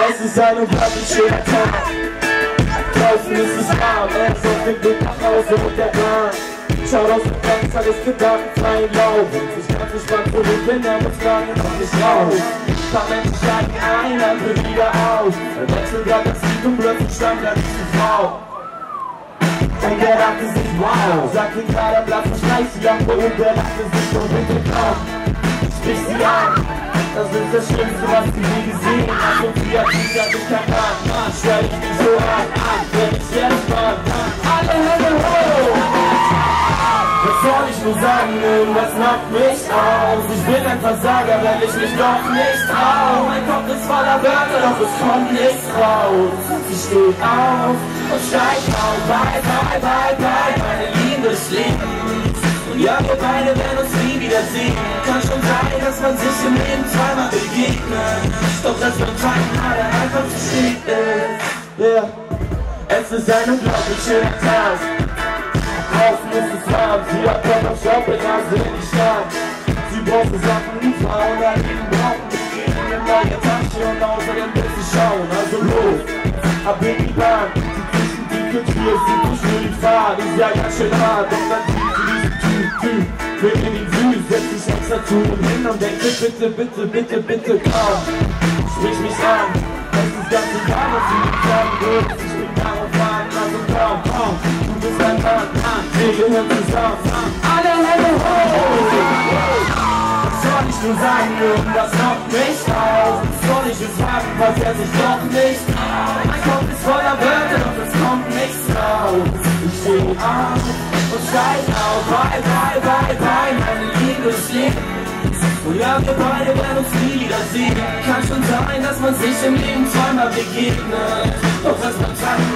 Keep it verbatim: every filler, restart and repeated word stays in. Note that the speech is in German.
Es ist ein unglaublich schöner Tag. Draußen ist es warm, er ist auf dem Weg nach Hause mit der Bahn. Schaut aus dem Fenster, alles gedankenfreien Lauf. Und sich ganz gespannt zurück, wenn er mit Fragen noch nicht raus. Ein paar Menschen steigen ein, andere wieder aus. Er wechselt grad das Lied und plötzlich stand da diese Frau. Und er dachte sich, wow, sagt ihm gerade Platz, verschleicht sie ab. Und er dachte sich, oh bitte komm, sprich sie an. Das ist das Schlimmste, was sie je gesehen hat. Und sie hat sich ja nicht erkannt. Stell ich mich so hart an, wenn ich jetzt mal kann. Alle Hände hoch! Was soll ich nur sagen, irgendwas knockt mich aus. Ich bin ein Versager, wenn ich mich doch nicht trau. Mein Kopf ist voller Wörter, doch es kommt nichts raus. Sie steht auf und steigt auf. Bye, bye, bye, bye, meine Liebe schlägt. Und ja, wir beide werden uns nie wiedersehen. Kann schon sein, dass man sich im Leben zweimal begegnet. Doch dass beim zweiten Mal dann einfach zu spät ist. Yeah. Es ist ein unglaublich schöner Tag. Draußen ist es warm, sie hat Bock auf Shopping-Nase in die Stadt. Sie braucht Sachen, die Frauen daneben brauchen. Wir gehen in eine neue Tasche und außerdem will sie schauen. Also los, ab in die Bahn. Sie zwischen die Tür, sie durch nur die Fahrt. Ist ja ganz schön hart, und dann sieht sie diesen Typ, Typ. Findet ihn süß, setzt sich extra zu und hin und denkt, bitte, bitte, bitte, bitte, komm. Sprich mich an, es ist ganz egal, was sie nicht sagen wird. Ich bin darauf an, also komm, komm. Du bist ein Mann, Mann, wir gehören zusammen. Alle Hände hoch! Was soll ich nur sagen, irgendwas knockt mich auf. Was soll ich es sagen, was er sich doch nicht traut. Mein Kopf ist voller Wörter, doch es kommt nichts raus. Ich steh auf und steig auf. Bye, bye, bye, bye, meine Liebe schlägt. Und ja, wir beide werden uns nie wiedersehen. Kann schon sein, dass man sich im Leben zweimal begegnet. Doch das beim Tag